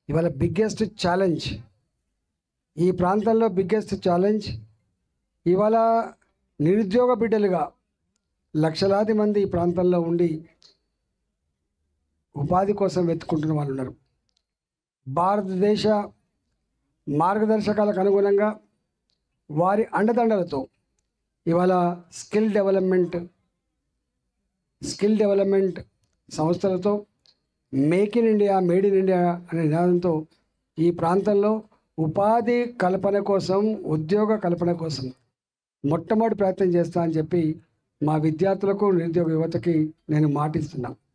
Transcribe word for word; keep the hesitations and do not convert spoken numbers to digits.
ఇవాళ biggest challenge ఈ ప్రాంతంలో బిగ్గెస్ట్ ఛాలెంజ్ ఇవాళ నిరుద్యోగ బిడ్డలుగా లక్షలాది మంది ఈ ప్రాంతంలో ఉండి ఉపాధి కోసం వెతుకుంటున్న వాళ్ళు ఉన్నారు. భారతదేశ మార్గదర్శకాలకు అనుగుణంగా వారి అండదండలతో ఇవాళ స్కిల్ డెవలప్మెంట్ స్కిల్ డెవలప్మెంట్ సంస్థలతో make in India made in India అనే నినాదంతో ఈ ప్రాంతంలో ఉపాధి కల్పన కోసం ఉద్యోగ కల్పన కోసం మొట్టమొదటి ప్రయత్నం చేస్తా అని చెప్పి మా విద్యార్థులకు నిరుద్యోగ యువతకి నేను మాటిస్తున్నాను.